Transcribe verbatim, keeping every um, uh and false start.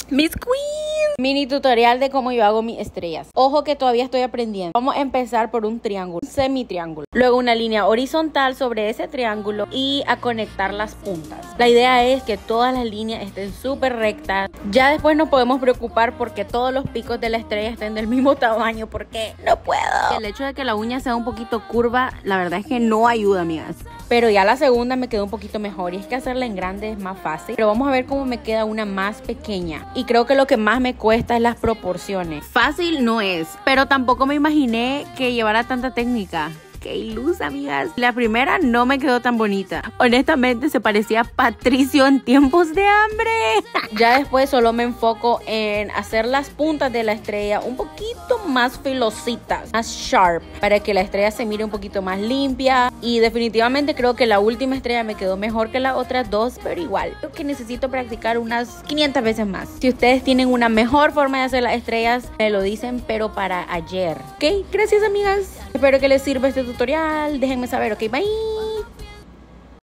Mis queens. Mini tutorial de cómo yo hago mis estrellas. Ojo que todavía estoy aprendiendo. Vamos a empezar por un triángulo, un semitriángulo. Luego una línea horizontal sobre ese triángulo y a conectar las puntas. La idea es que todas las líneas estén súper rectas. Ya después nos podemos preocupar porque todos los picos de la estrella estén del mismo tamaño, porque no puedo. El hecho de que la uña sea un poquito curva, la verdad es que no ayuda, amigas. Pero ya la segunda me quedó un poquito mejor y es que hacerla en grande es más fácil. Pero vamos a ver cómo me queda una más pequeña. Y creo que lo que más me cuesta es las proporciones. Fácil no es, pero tampoco me imaginé que llevara tanta técnica. ¡Qué ilusa, amigas! La primera no me quedó tan bonita. Honestamente se parecía a Patricio en tiempos de hambre. Ya después solo me enfoco en hacer las puntas de la estrella un poquito más filositas, más sharp, para que la estrella se mire un poquito más limpia. Y definitivamente creo que la última estrella me quedó mejor que las otras dos, pero igual, creo que necesito practicar unas quinientas veces más. Si ustedes tienen una mejor forma de hacer las estrellas, me lo dicen, pero para ayer. ¿Ok? Gracias, amigas. Espero que les sirva este tutorial. Déjenme saber, ok, bye.